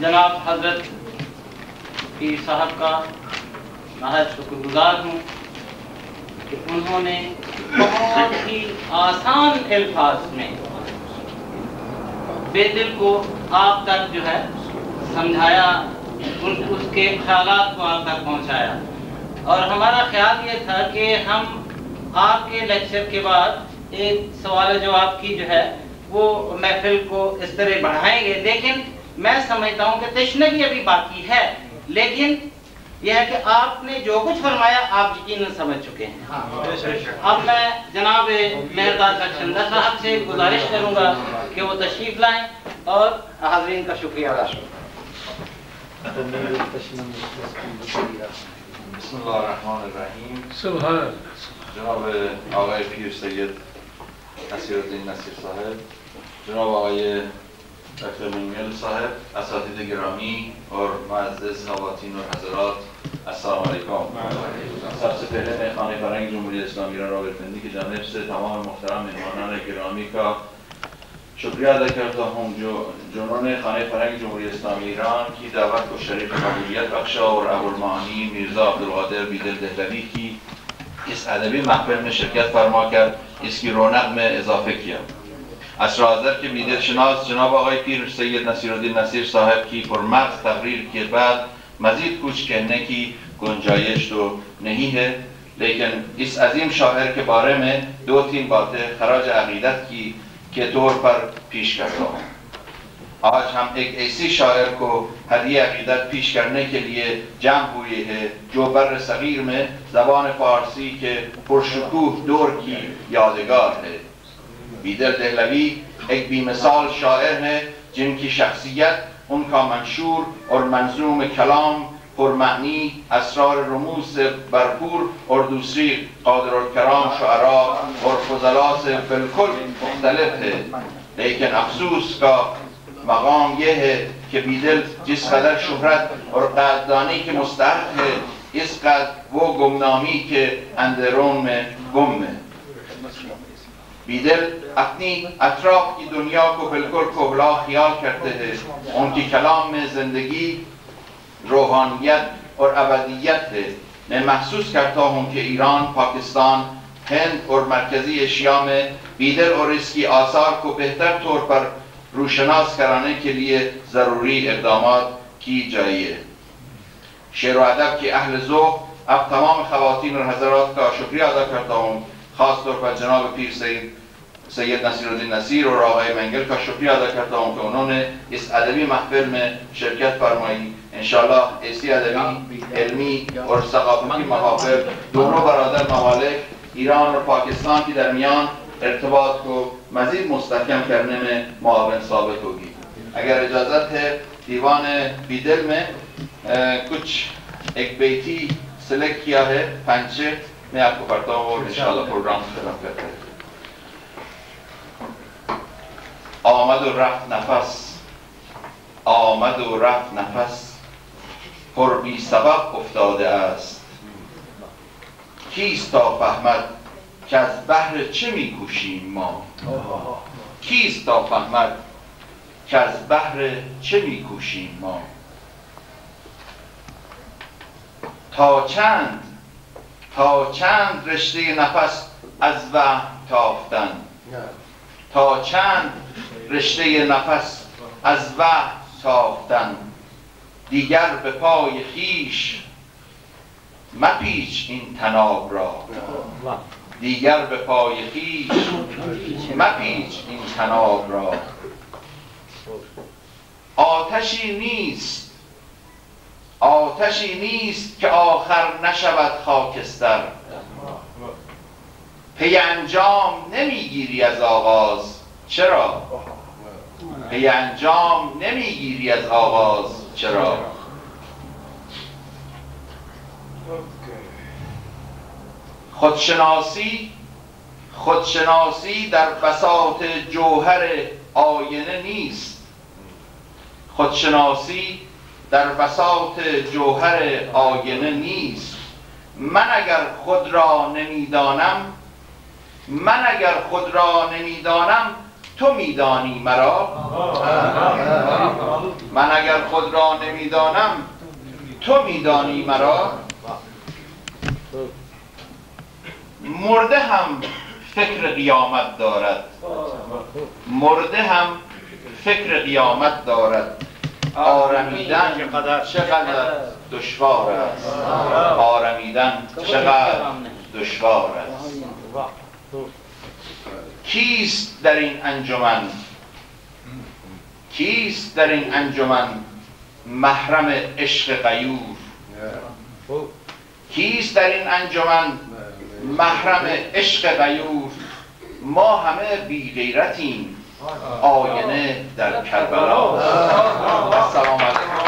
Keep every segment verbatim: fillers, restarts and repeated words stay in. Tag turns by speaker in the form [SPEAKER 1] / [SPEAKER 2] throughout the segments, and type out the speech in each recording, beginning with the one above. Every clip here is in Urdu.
[SPEAKER 1] जनाब हजरत पीर साहब का नहायत शुक्रगुजार हूँ कि उन्होंने बहुत ही आसान अल्फाज में बेदिल को आप तक जो है समझाया, उन उसके ख्यालात को आप तक पहुँचाया। और हमारा ख्याल ये था कि हम आपके लेक्चर के बाद एक सवाल जवाब की जो है वो महफिल को इस तरह बढ़ाएंगे, लेकिन मैं समझता हूँ कि तशनगी अभी बाकी है, लेकिन यह है कि आपने जो कुछ फरमाया आप यकीनन समझ चुके हैं। हाँ। अब मैं जनाब मेहरदार बख्शंदा साहब से गुजारिश करूँगा कि वो तशरीफ लाएं और हाज़रीन का शुक्रिया अदा करूँ।
[SPEAKER 2] बिस्मिल्लाहिर्रहमानिर्रहीम। जनाब आक़ाए पीर सैयद नसीरुद्दीन नसीर साहब, जनाब आक़ाए डॉक्टर मंगल साहब, असातिज़े गिरामी और मुअज़्ज़ज़ ख़वातीन और हज़रात, अस्सलाम वालेकुम। सबसे पहले मैं खाने फ़रंग जमहूरियत इस्लामी ईरान रावलपिंडी की जानिब से तमाम मुहतरम मेहमानान गिरामी का शुक्रिया अदा करता हूँ जो जिन्होंने खाने फ़रंग जमहूरियत इस्लामी ईरान की दावत को शरीफ कबूलियत बख्शा और अबुल मानी मिर्ज़ा अब्दुल क़ादिर बीदल दहलवी की इस अदबी महफिल में शिरकत फरमा कर इसकी रौनक में इजाफे किया। असराज़र के बीदल शनास जनाब आक़ाए पीर सैयद नसीरुद्दीन नसीर साहब की पुरमग़ज़ तकरीर के बाद मज़ीद कुछ कहने की गुंजाइश तो नहीं है, लेकिन इस अजीम शायर के बारे में दो तीन बातें खराज अक़ीदत की के तौर पर पेश करता हूँ। आज हम एक ऐसी शायर को हदिया अक़ीदत पेश करने के लिए जम हुए हैं जो बर्र सग़ीर में ज़बान फ़ारसी के पुरशुकूह दौर की यादगार है। बीदल दहलवी एक बेमिसाल शायर है जिनकी शख्सियत, उनका मंशूर और मंजूम कलाम पुरमानी, असरार रमूज से भरपूर और दूसरी क़ादिरुल कलाम शुअरा और फ़ुज़ला से बिल्कुल मुख्तलिफ है। लेकिन अफसोस का मकाम यह है कि बीदल जिस कदर शोहरत और क़द्दानी के मुस्तहक़ है, इस कदर वो गुमनामी के अंधेरों में गुम है। बीदल अपनी अतराफ की दुनिया को बिल्कुल कोहला ख्याल करते हैं। उनकी कलाम में ज़िंदगी, रूहानियत और अबदियत है। मैं महसूस करता हूँ कि ईरान, पाकिस्तान, हिंद और मरकज़ी एशिया में बीदल और इसकी आसार को बेहतर तौर पर रोशनास कराने के लिए ज़रूरी इक़दाम की जाइए। शेर व अदब के अहल ज़ौक़ अब तमाम ख़वातीन और हज़रात का शुक्रिया अदा करता हूँ, ख़ास तौर पर जनाब पीर सैयद सैयद नसीरुद्दीन नसीर और आक़ाए मंगल का शुक्रिया अदा करता हूँ कि उन्होंने इस अदबी महफिल में शिरकत फरमाई। इंशाअल्लाह ऐसी अदबी, इल्मी और सक़ाफ़ती महफ़िल दोनों बरादर ममालिक ईरान और पाकिस्तान के दरमियान इर्तिबात को मज़ीद मुस्तहकम करने में मुआविन साबित होगी। अगर इजाज़त है, दीवान बीदल में आ, कुछ एक बेटी सेलेक्ट किया है, पंचे मैं आपको पढ़ता हूँ और इंशाअल्लाह प्रोग्राम खत्म करते हैं। आमद व रफ्त नफस, आमद व रफ्त नफस, पर बी सबब افتاده است. کیست تا فهمد که از بهر چه میکوشیم ما؟ کیست تا فهمد که از بهر چه میکوشیم ما؟ تا چند تا چند رشته نفس از وهم تافتن، تا چند رشته نفس از وهم تافتن، دیگر به پای خویش مپیچ این طناب را، دیگر به پای خویش مپیچ این طناب را. آتشی نیست آتشی نیست که آخر نشود خاکستر، پی انجام نمیگیری از آغاز چرا؟ پی انجام نمیگیری از آغاز چرا؟ خودشناسی خودشناسی در بساط جوهر آینه نیست، خودشناسی در بساط جوهر آینه نیست. من اگر خود را نمیدانم من اگر خود را نمیدانم تو میدانی مرا، من اگر
[SPEAKER 3] خود را نمیدانم تو میدانی مرا. مرده هم فکر قیامت دارد، مرده هم فکر قیامت دارد. آرمیدن چقدر دشوار است، آرمیدن چقدر دشوار است. کیست در این انجمن، کیست در این انجمن محرم عشق غیور؟ کیست در این انجمن محرم عشق غیور؟ ما همه بی غیرتیم، آینه در کربلا. السلام علیکم.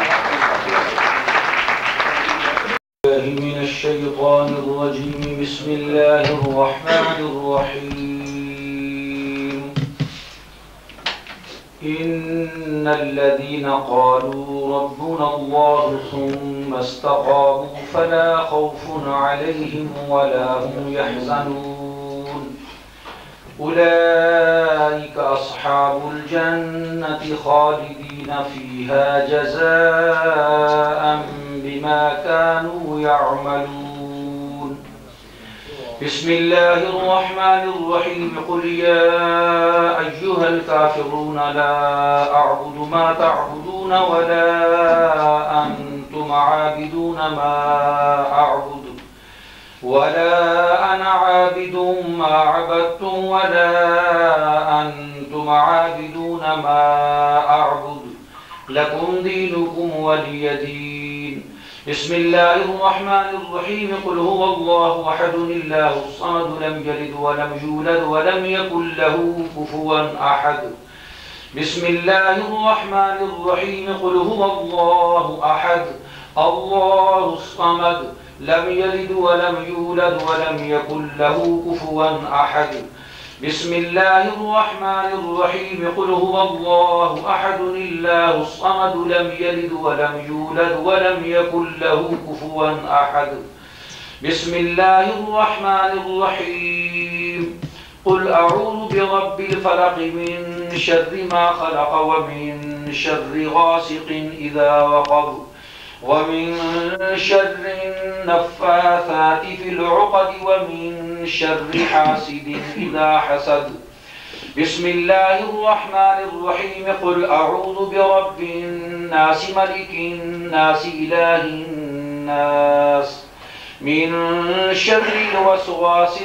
[SPEAKER 4] من الشیطان الرجیم. بسم الله الرحمن الرحیم. إن الذين قالوا ربنا الله ثم استقاموا فلا خوف عليهم ولا هم يحزنون. أولئك أصحاب الجنة خالدين فيها جزاء بما كانوا يعملون. بسم الله الرحمن الرحيم. قل يا أيها الكافرون لا أعبد ما تعبدون ولا أنتم عابدون ما أعبد ولا أنا عابد ما عبدتم ولا أنتم عابدون ما أعبد لكم دينكم ولي دين. بسم الله الرحمن الرحيم. قل هو الله أحد الله الصمد لم يلد ولم يولد ولم يكن له كفوا أحد. بسم الله الرحمن الرحيم. قل هو الله أحد الله الصمد لم يلد ولم يولد ولم يكن له كفوا أحد. بسم الله الرحمن الرحيم. قل هو الله أحد الله الصمد لم يلد ولم يولد ولم يكن له كفوا أحد. بسم الله الرحمن الرحيم. قل أعوذ برب الفلق من شر ما خلق ومن شر غاسق إذا وقب ومن شر النفاثات في العقد ومن شر حاسد إذا حسد. بسم الله الرحمن الرحيم. قل أعوذ برب الناس ملك الناس إله الناس من شر الوسواس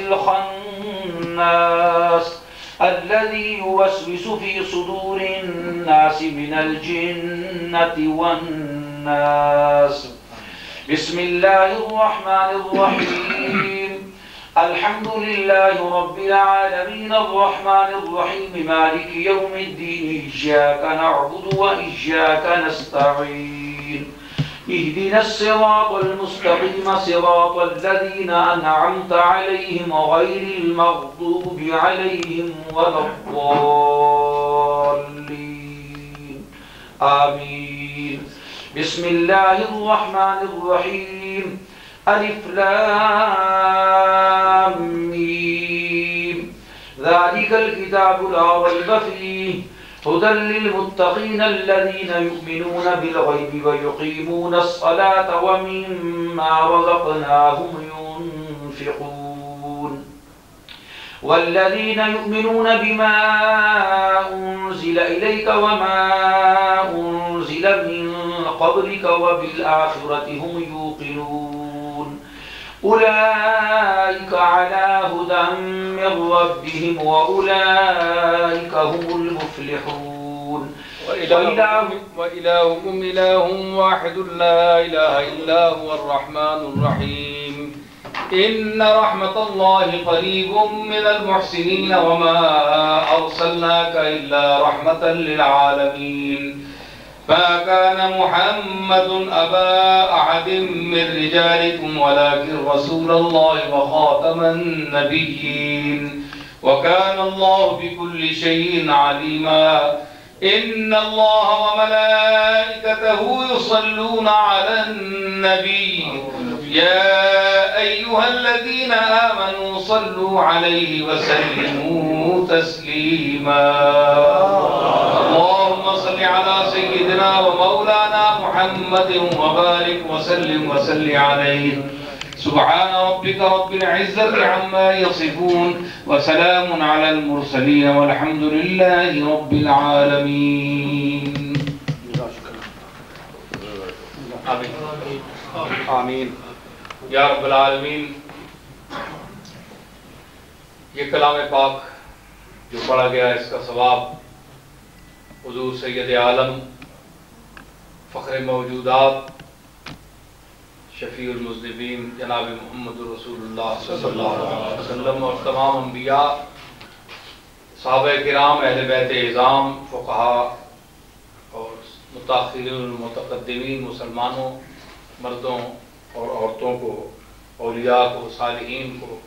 [SPEAKER 4] الخناس الذي يوسوس في صدور الناس من الجنة والناس. بسم الله الرحمن الرحيم. الحمد لله رب العالمين الرحمن الرحيم مالك يوم الدين. إياك نعبد وإياك نستعين. اهدنا الصراط المستقيم صراط الذين أنعمت عليهم غير المغضوب عليهم ولا الضالين. آمين. بسم الله الرحمن الرحيم. ألف لام ميم. ذلك الكتاب لا ريب فيه هدى للمتقين الذين يؤمنون بالغيب ويقيمون الصلاة ومما رزقناهم ينفقون. والذين يؤمنون بما أنزل إليك وما أنزل من قبلك وبالآخرة هم يوقنون. أولئك على هدى من ربهم وأولئك هم المفلحون.
[SPEAKER 5] وإلهكم, وإلهكم إله واحد لا إله إلا هو الرحمن الرحيم. إن رحمة الله قريب من المحسنين وما أرسلناك إلا رحمة للعالمين. ما كان محمد أبا أحد من رجالكم ولكن رسول الله وخاتم النبيين وكان الله بكل شيء عليما. إن الله وملائكته يصلون على النبي يا أيها الذين آمنوا صلوا عليه وسلموا تسليما. اللهم اللهم صل على سيدنا ومولانا محمد وبارك وسلم وسل عليه. سبحان ربك رب العزة عما يصفون وسلام على المرسلين والحمد لله رب العالمين. آمین آمین یا رب العالمین. یہ کلام پاک جو پڑھا گیا اس کا ثواب حضور سید عالم فخر موجودات شفیع المذنبین جناب محمد رسول اللہ صلی اللہ علیہ وسلم اور تمام انبیاء، صحابہ کرام، اہل بیت اعظام، فقہاء اور متاخرین المتقدمین، مسلمانوں مردوں اور عورتوں کو، اولیاء کو، صالحین کو،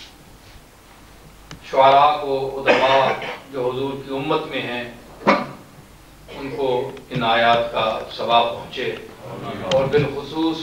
[SPEAKER 5] شعراء کو، ادباء جو حضور کی امت میں ہیں، ان کو ان آیات کا ثواب پہنچے. اور بالخصوص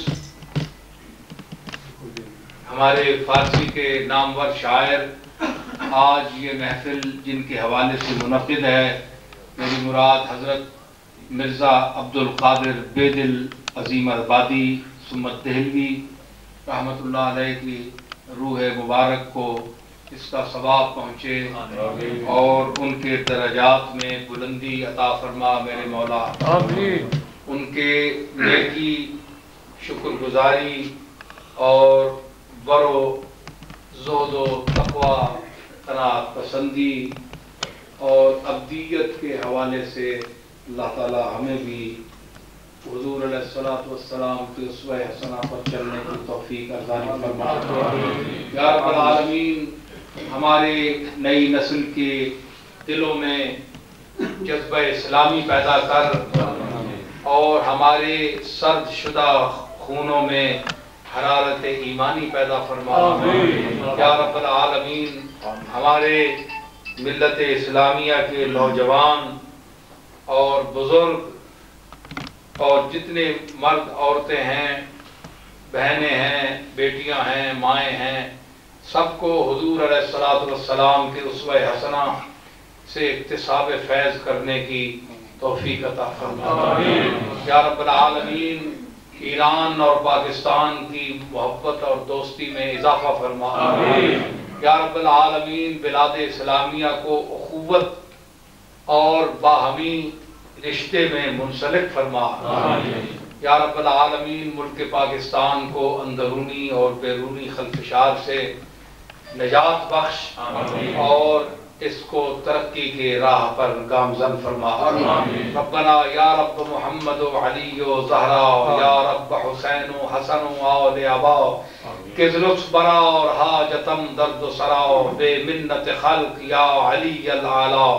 [SPEAKER 5] ہمارے فارسی کے نامور شاعر آج یہ محفل جن کے حوالے سے منعقد ہے، میری مراد حضرت مرزا عبد القادر بیدل عظیم آبادی سمت دہلوی رحمۃ اللہ علیہ کی روح مبارک کو اس کا ثواب پہنچے اور ان کے درجات میں بلندی عطا فرما میرے مولا. ان کے نیکی، شکر گزاری اور برو زہد و تقوی، قناعت پسندی اور ابدیت کے حوالے سے اللہ تعالی ہمیں بھی حضور علیہ الصلوۃ والسلام کی اسوہ حسنہ پر چلنے کی توفیق عطا فرمائے. یا رب العالمین، ہمارے نئی نسل کے دلوں میں جذبہ اسلامی پیدا کر اور ہمارے سرد شدہ خونوں میں حرارت ایمانی پیدا فرما. یا رب العالمین، ہمارے ملت اسلامیہ کے نوجوان اور بزرگ اور جتنے مرد عورتیں ہیں، بہنیں ہیں، بیٹیاں ہیں، مائیں ہیں، سب کو حضور علیہ الصلوۃ والسلام کے اسوہ حسنہ سے اکتساب فیض کرنے کی توفیق عطا فرما. یا رب العالمین، ایران اور پاکستان کی محبت اور دوستی میں اضافہ فرما. یا رب العالمین، بلاد اسلامیہ کو اخوت اور باہمی رشتے میں منسلک فرما. یا رب العالمین، ملک پاکستان کو اندرونی اور بیرونی خلفشار سے نجات بخش اور اس کو ترقی کے راہ پر گامزن فرما. ربنا یا رب محمد و علی و زہرا، یا رب حسین و حسن و آل ابا، کز لطف برا اور حاجتم درد و سرا، بے منت خلق یا علی العلا.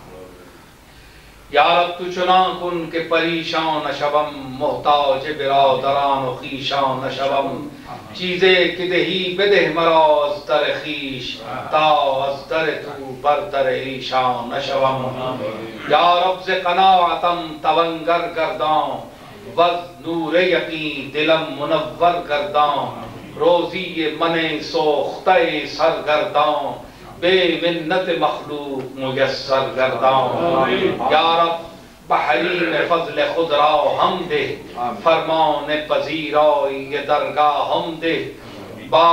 [SPEAKER 5] یا رب تو چنا کن کہ پریشان نشوم، محتاج برادران و خویشان نشوم. چیزیں کہ دہی بدہ مرا از در خویش، تا از در تو بر در ایشان نشوم. یا رب ز قناعتم توانگر گردان، وز نور یقین دلم منور گردان. روزی من سوختہ سرگردان، بے منت مخلوق میسر گردان. یا رب بحرین فضل خود را ہم دے، فرمان پذیرائی یہ درگاہ ہم دے. با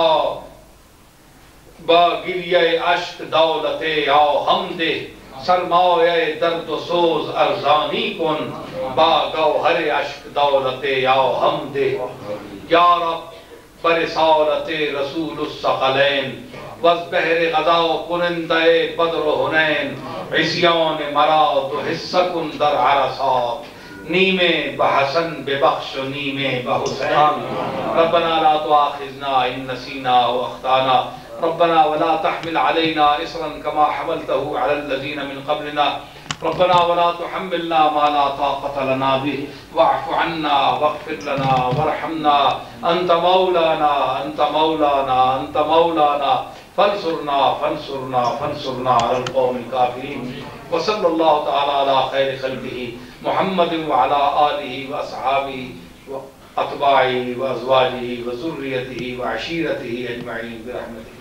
[SPEAKER 5] با گریہ اشک دولت یا ہم دے، سرمایہ درد و سوز ارزانی کن. با گوہر اشک دولت یا ہم دے. یا رب برسالت رسول الثقلین، وز بحر غزا کنندہ بدر و حنین. عصیان مراد و حصہ کن در عرصات، نیمے بحسن ببخش و نیمے بحسین. ربنا لا تؤاخذنا ان نسینا و اخطانا، ربنا ولا تحمل علينا إصرا كما حملته على الذين من قبلنا، ربنا ولا تحملنا ما لا طاقة لنا به، واعف عنا واغفر لنا وارحمنا، أنت مولانا أنت مولانا أنت مولانا، فانصرنا فانصرنا فانصرنا على القوم الكافرين. وصلى الله تعالى على خير خلقه محمد وعلى آله وأصحابه وأتباعه وأزواجه وذريته وعشيرته أجمعين برحمته.